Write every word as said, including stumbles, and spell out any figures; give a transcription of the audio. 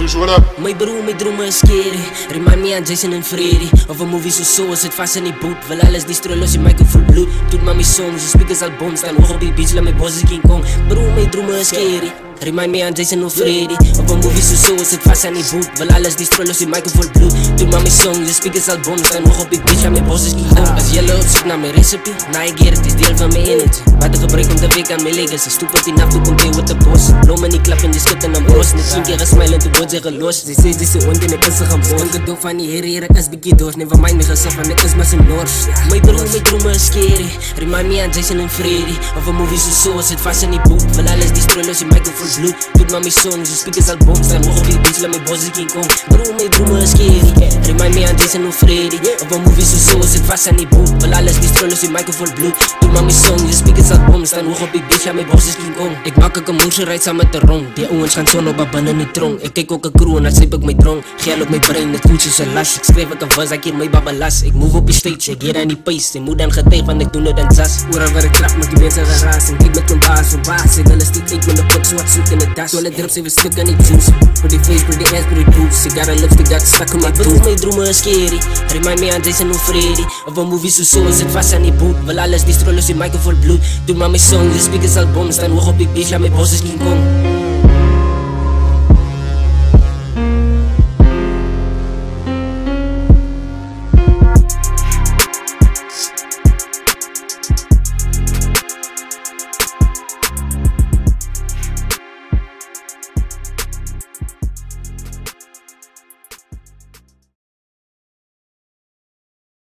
Juice, what up? My broer, my drome is scary. Remind me aan Jason en Freddy. Of een movie so so, zit vast in die boot. Wil alles destroy, los die mic vol bloed. Doet maar my songs, de speakers al bom. Staan hoog op die beach, laat my bosses King Kong. Broer, my drome is scary. Remind me aan Jason en Freddy. Of een movie so so, zit vast in die boot. Wil alles destroy, los die mic vol bloed. Doet maar my songs, de speakers al bom. Staan hoog op die beach, laat my bosses King Kong. As jylle op zoek naar my recipe, na ek geer, het is deel van my energy. Wat ek gebruik om te week aan my legacy. Stupid enough to compare with the boss. Blow my nie klap en die skit in een bos. Net tien keer gesmile en toe word sy gelos. Sy sê dis die hond en ek is sy gebos. Ek gedoog van die heren hier, ek is bykie doos. Never mind my gesif en ek is maar sy nors. My broer, my drome is scary. Remind me aan Jason en Freddy. Of een movie so so, zit vast in die boot. Wil alles destroy, los die mic vol bloed. Doet maar my songs, de speakers al bom. Staan hoog op die beach, laat my bosses King Kong. Broer, my drome is scary. Remind me aan Jason en Freddy. Of een movie so so, zit vast in die boot. Wil alles destroy, los die mic vol bloed. Doet maar my songs, de speakers al bom. Staan hoog op die beach, laat my bosses King Kong. Ek maak ek een moerse rijd saam met de rong. Die ouwens gaan son op binnen in die tronk. Ek kyk ook een crew en dan sleep ek my dronk. Geel op my brein, het voelt soos een las. Ek skryf ek een was, ek hier my babalas. Ek move op die stage, ek hier aan die pace. Sy moet dan getuig, want ek doen nou dan zas. Oral waar ek trap, maak die mense geraas. En kyk met my baas, so baas. Sy wil is die eet met die pop, so wat soet in die das. Toilet drip, sy was stuk aan die juice. Pretty face, pretty ass, pretty boots. Sy got a lipstick, got stuck in my tooth. My drome is scary. Remind me aan Jason en Freddy. Of een movie so so, zit vast aan die boot. Wil alles destroy, los die mic vol bloed. Doe maar my song, de speakers al bom. Staan hoog op die beach, laat my bosses King Kong.